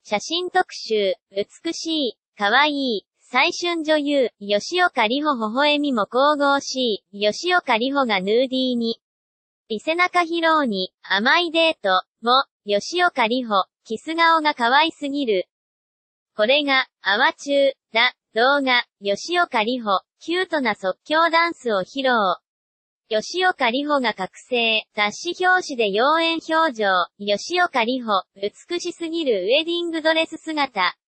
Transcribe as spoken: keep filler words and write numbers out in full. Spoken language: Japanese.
写真特集、美しい、かわいい、最春女優、吉岡里帆微笑みも神々しい、吉岡里帆がヌーディーに。伊勢中広に、甘いデート、も、吉岡里帆、キス顔が可愛すぎる。これが、アワチュー、だ、動画、吉岡里帆、キュートな即興ダンスを披露。吉岡里帆が覚醒、雑誌表紙で妖艶表情、吉岡里帆、美しすぎるウェディングドレス姿。